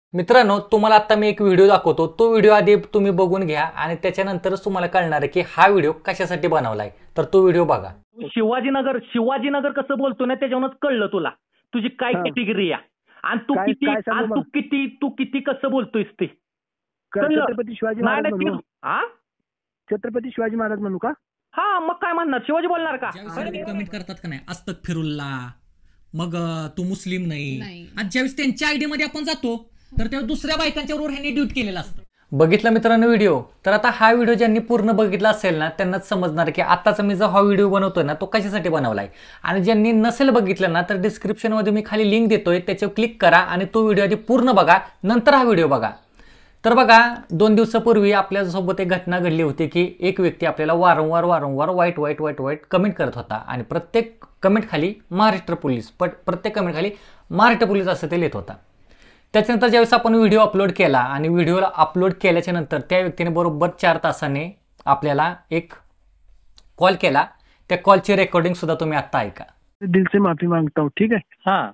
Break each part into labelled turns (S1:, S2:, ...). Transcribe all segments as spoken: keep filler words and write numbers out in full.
S1: मित्रांनो, तुम्हाला आता मी एक व्हिडिओ दाखवतो. तो व्हिडिओ आधी तुम्ही बघून घ्या आणि त्याच्यानंतरच तुम्हाला कळणार आहे की हा व्हिडिओ कशासाठी बनवलाय. तर तो व्हिडिओ बघा.
S2: शिवाजीनगर शिवाजीनगर कसं बोलतो ना त्याच्यावरूनच कळलं तुला तुझी काय
S3: हा.
S2: कॅटेगरी आहे आणि तू
S3: काय-
S2: किती
S3: काय सांगू
S2: आणि तू
S3: मग?
S2: किती तू किती कसं बोलतोयस ते
S3: का
S2: कळलं?
S3: छत्रपती शिवाजी
S2: नाही,
S3: महाराज
S2: नाही,
S3: म्हणू
S2: ते- हा
S3: छत्रपती शिवाजी महाराज म्हणू का?
S2: हा मग काय म्हणणार शिवाजी बोलणार का?
S1: कमेंट करतात का नाही अस्तक फिरुल्ला, मग अं, तू मुस्लिम नाही.
S4: नाही.
S1: आणि ज्यावेळेस त्यांच्या आयडी मध्ये आपण जातो तर तेव्हा दुसऱ्या बायकांच्या बरोबर ह्यांनी ड्यूट केलेलं असतं. बघितलं मित्रांनो व्हिडिओ. तर आता हा व्हिडिओ ज्यांनी पूर्ण बघितला असेल ना त्यांनाच समजणार की आताचा मी जो हा व्हिडिओ बनवतोय ना तो कशासाठी बनवलाय. आणि ज्यांनी नसेल बघितलं ना तर डिस्क्रिप्शन मध्ये मी खाली लिंक देतोय, त्याच्यावर क्लिक करा आणि तो व्हिडिओ आधी पूर्ण बघा, नंतर हा व्हिडिओ बघा. तर बघा, दोन दिवसापूर्वी आपल्यासोबत एक घटना घडली होती की एक व्यक्ती आपल्याला वारंवार वारंवार वाईट वाईट वाईट वाईट कमेंट करत होता आणि प्रत्येक कमेंट खाली महाराष्ट्र पोलीस, पण प्रत्येक कमेंट खाली महाराष्ट्र पोलीस असं ते लिहित होता. त्याच्यानंतर ज्यावेळेस आपण व्हिडिओ अपलोड केला आणि व्हिडिओला अपलोड केल्याच्या नंतर त्या व्यक्तीने बरोबर चार तासाने आपल्याला एक कॉल केला. त्या कॉलची रेकॉर्डिंग सुद्धा तुम्ही आता ऐका.
S3: दिल से माफी मांगता हूँ, ठीक है?
S2: हाँ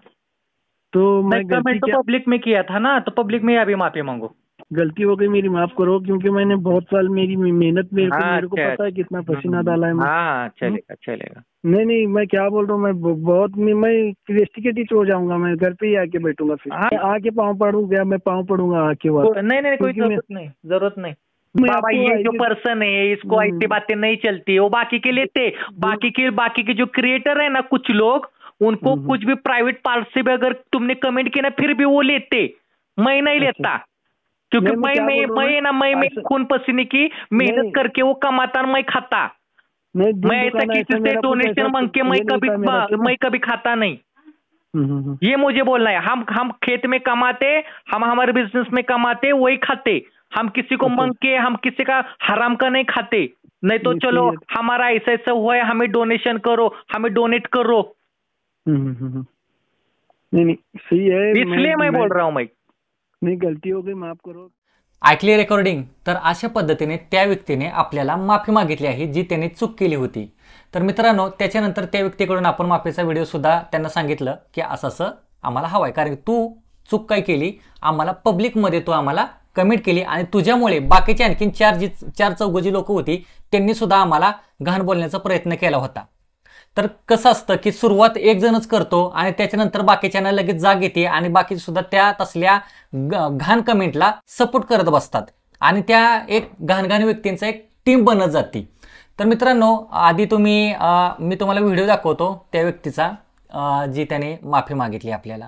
S3: तो मैं
S2: नहीं, कमेंट
S3: गलती
S2: तो
S3: क्या
S2: पब्लिक में किया था ना, तो पब्लिक में अभी माफी मांगो.
S3: गलती हो गई मेरी, माफ करो, क्योंकि मैंने बहुत साल मेरी मेहनत मेरे को
S2: हाँ,
S3: मेरे को
S2: अच्छा,
S3: पता है कितना पसीना डाला है मैं।
S2: हाँ चलेगा चलेगा.
S3: नहीं नहीं, मैं क्या बोल रहा हूँ, मैं ब- बहुत मैं मैं इन्वेस्टिगेटिव हो जाऊंगा, मैं घर पे ही आके बैठूंगा फिर।
S2: हाँ।
S3: मैं आके पाँव पड़ूंगा, मैं पाँव पड़ूंगा आके
S2: को-
S3: वहाँ।
S2: नहीं नहीं कोई
S3: क्योंकि मैं-
S2: जरूरत नहीं जरूरत नहीं
S3: मैं
S2: बाबा,
S3: आपको
S2: ये जो
S3: आईडी
S2: पर्सन है इसको
S3: हम्म।
S2: ऐसी बातें नहीं चलती, वो बाकी के लेते, बाकी के बाकी के जो क्रिएटर है ना कुछ लोग उनको
S3: हम्म।
S2: कुछ भी प्राइवेट पार्ट से भी अगर तुमने कमेंट किया ना फिर भी वो लेते, मैं नहीं लेता क्योंकि
S3: नहीं, मैं
S2: मैं
S3: क्या
S2: मैं
S3: बोल रहा हूँ
S2: मैं ना मैं
S3: ना,
S2: मैं
S3: ऐसा-
S2: खून पसीने की मेहनत
S3: नहीं।
S2: करके वो कमाता और मैं खाता.
S3: नहीं, दिल
S2: मैं ऐसा
S3: दुखाना,
S2: किसी से
S3: मेरा कुछ
S2: डोनेशन
S3: ऐसा
S2: मांग के मैं
S3: ये नहीं
S2: कभी
S3: था मेरा, सुनो।
S2: मैं कभी खाता नहीं.
S3: हम्म, हम्म, हम्म।
S2: ये मुझे बोलना है. हम हम खेत में कमाते, हम हमारे बिजनेस में कमाते, वही खाते. हम किसी को
S3: अच्छा।
S2: मांग के, हम किसी का हराम का नहीं खाते. नहीं तो
S3: ये
S2: चलो
S3: सही
S2: हमारा ऐसा ऐसा हुआ है, हमें डोनेशन करो, हमें डोनेट करो.
S3: हम्म, हम्म, हम्म, हम्म। नहीं नहीं, सही है।
S2: इसलिए मैं बोल रहा हूँ मैं.
S3: नहीं, गलती हो गई, माफ करो।
S1: ऐकली रेकॉर्डिंग. तर अशा पद्धतीने त्या व्यक्तीने आपल्याला माफी मागितली आहे जी त्याने चूक केली होती. तर मित्रांनो, त्याच्यानंतर त्या व्यक्तीकडून आपण माफीचा व्हिडिओ सुद्धा त्यांना सांगितलं की असं असं आम्हाला हवाय, कारण तू चूक काय केली, आम्हाला पब्लिकमध्ये तू आम्हाला कमेंट केली आणि तुझ्यामुळे बाकीचे आणखीन चार जी चार चौघ जी लोक होती त्यांनी सुद्धा आम्हाला घाण बोलण्याचा प्रयत्न केला होता. तर कसं असतं की सुरुवात एक जणच करतो आणि त्याच्यानंतर बाकीच्यांना लगेच जाग येते आणि बाकी सुद्धा त्या तसल्या घाण कमेंटला सपोर्ट करत बसतात आणि त्या एक घाण घाण व्यक्तींचा एक टीम बनत जाते. तर मित्रांनो, आधी तुम्ही अं, मी तुम्हाला व्हिडिओ दाखवतो त्या व्यक्तीचा अं, जी त्याने माफी मागितली आपल्याला.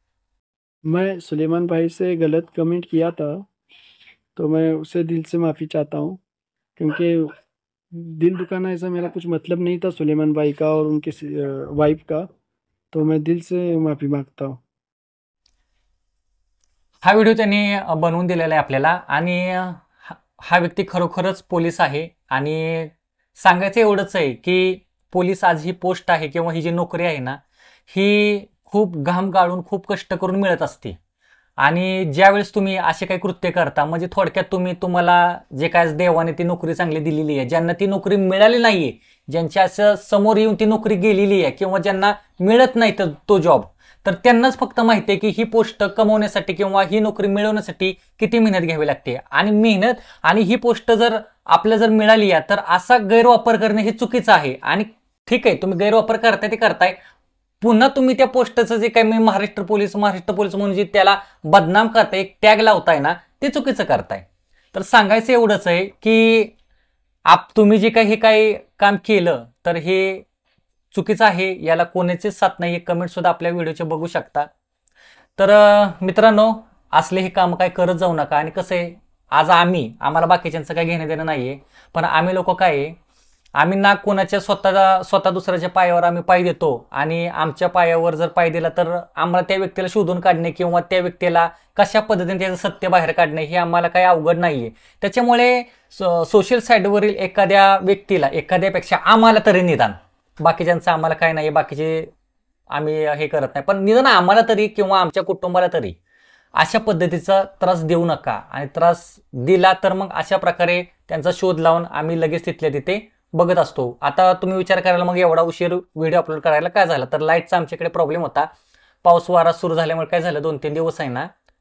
S3: मैं सुलेमान भाई से गलत कमेंट किया था, तो मैं उससे दिल से माफ़ी चाहता हूँ, क्योंकि दिल दुखाना ऐसा मेरा कुछ मतलब नहीं था सुलेमान भाई का और उनके वाइफ का, तो मैं दिल से माफ़ी मांगता हूँ.
S1: हा व्हिडिओ त्यांनी बनवून दिलेला आहे आपल्याला आणि हा- हा व्यक्ती खरोखरच पोलीस आहे आणि सांगायचं एवढंच आहे की पोलीस आज ही पोस्ट आहे किंवा ही जी नोकरी आहे ना ही खूप घाम गाळून खूप कष्ट करून मिळत असते. आणि ज्यावेळेस तुम्ही असे काही कृत्य करता म्हणजे थोडक्यात तुम्ही तुम्हाला जे काय देवाने ती नोकरी चांगली दिलेली आहे, ज्यांना ती नोकरी मिळाली नाहीये, ज्यांच्या असं समोर येऊन ती नोकरी गेलेली आहे किंवा ज्यांना मिळत नाही तर तो जॉब, तर त्यांनाच फक्त माहिती आहे की ही पोस्ट कमवण्यासाठी किंवा ही नोकरी मिळवण्यासाठी किती मेहनत घ्यावी लागते. आणि मेहनत आणि ही पोस्ट जर आपल्याला जर मिळाली आहे तर असा गैरवापर करणे हे चुकीचं आहे. आणि ठीक आहे, तुम्ही गैरवापर करताय ते करताय, पुन्हा तुम्ही त्या पोस्टचं जे काही महाराष्ट्र पोलीस महाराष्ट्र पोलीस म्हणून जे त्याला बदनाम करताय, एक टॅग लावताय ना, ते चुकीचं करताय. तर सांगायचं एवढंच आहे की आप तुम्ही जे काही हे काही काम केलं तर हे चुकीचं आहे, याला कोणाचीच साथ नाही. कमेंट सुद्धा आपल्या व्हिडिओचे बघू शकता. तर मित्रांनो, असले हे काम काय करत जाऊ नका. आणि कसं आहे, आज आम्ही आम्हाला बाकीच्यांचं काही घेणं देणं नाहीये, पण आम्ही लोक काय आहे, आम्ही ना कोणाच्या स्वतः स्वतः दुसऱ्याच्या पायावर आम्ही पाय देतो आणि आमच्या पायावर जर पाय दिला तर आम्हाला त्या व्यक्तीला शोधून काढणे किंवा त्या व्यक्तीला कशा पद्धतीने त्याचं सत्य बाहेर काढणे हे आम्हाला काही अवघड नाहीये. त्याच्यामुळे सोशल साईडवरील एखाद्या व्यक्तीला एखाद्यापेक्षा आम्हाला तरी निदान, बाकीच्यांचं आम्हाला काय नाही, बाकीचे आम्ही हे करत नाही, पण निदान आम्हाला तरी किंवा आमच्या कुटुंबाला तरी अशा पद्धतीचा त्रास देऊ नका. आणि त्रास दिला तर मग अशा प्रकारे त्यांचा शोध लावून आम्ही लगेच तिथल्या तिथे बघत असतो. आता तुम्ही विचार करायला मग एवढा उशीर व्हिडिओ अपलोड करायला काय झालं, तर लाईटचा आमच्याकडे प्रॉब्लेम होता. पाऊस वारा सुरू झाल्यामुळे काय झालं, दोन तीन दिवस आहे ना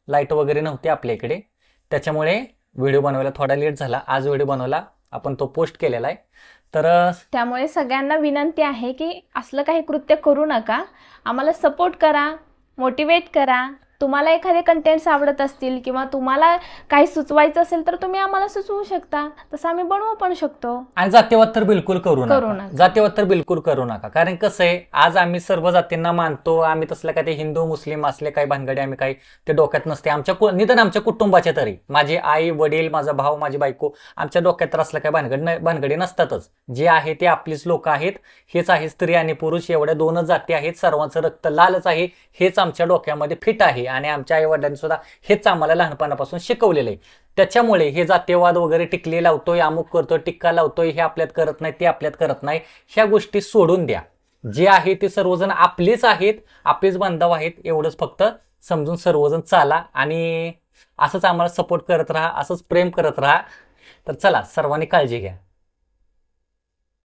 S1: लाईट वगैरे नव्हती आपल्या इकडे, त्याच्यामुळे व्हिडिओ बनवायला थोडा लेट झाला. आज व्हिडिओ बनवला, आपण तो पोस्ट केलेला आहे. तर
S4: त्यामुळे सगळ्यांना विनंती आहे की असलं काही कृत्य करू नका, आम्हाला सपोर्ट करा, मोटिवेट करा. तुम्हाला एखादे कंटेंट्स आवडत असतील किंवा तुम्हाला काही सुचवायचं असेल तर तुम्ही आम्हाला सुचवू शकता, तसं आम्ही बनवू पण शकतो.
S1: आणि जातीवाद तर बिलकुल करू
S4: करू
S1: नका,
S4: नका.
S1: जातीवाद तर बिलकुल करू नका. कारण कसं आहे, आज आम्ही सर्व जातींना मानतो, आम्ही तसलं काय ते हिंदू मुस्लिम असले काही भानगडे आम्ही काही ते डोक्यात नसते. आमच्या कु- निदान आमच्या कुटुंबाचे तरी, माझे आई वडील, माझा भाऊ, माझी बायको, आमच्या डोक्यात तर असलं काही भानगड नाही- भानगडी नसतातच. जे आहे ते आपलीच लोक आहेत. हेच आहे, स्त्री आणि पुरुष एवढ्या दोनच जाती आहेत, सर्वांचं रक्त लालच आहे, हेच आमच्या डोक्यामध्ये फिट आहे. आणि आमच्या आई वडिलांनी सुद्धा हेच आम्हाला लहानपणापासून शिकवलेलं आहे. त्याच्यामुळे हे जातीयवाद वगैरे टिकले लावतोय, अमुक करतोय, टिक्का लावतोय, हे आपल्यात करत नाही, ते आपल्यात करत नाही, ह्या गोष्टी सोडून द्या. जे आहे ते सर्वजण आपलेच आहेत, आपलेच बांधव आहेत, एवढंच फक्त समजून सर्वजण चाला. आणि असंच आम्हाला सपोर्ट करत राहा, असंच प्रेम करत राहा. तर चला, सर्वांनी काळजी घ्या.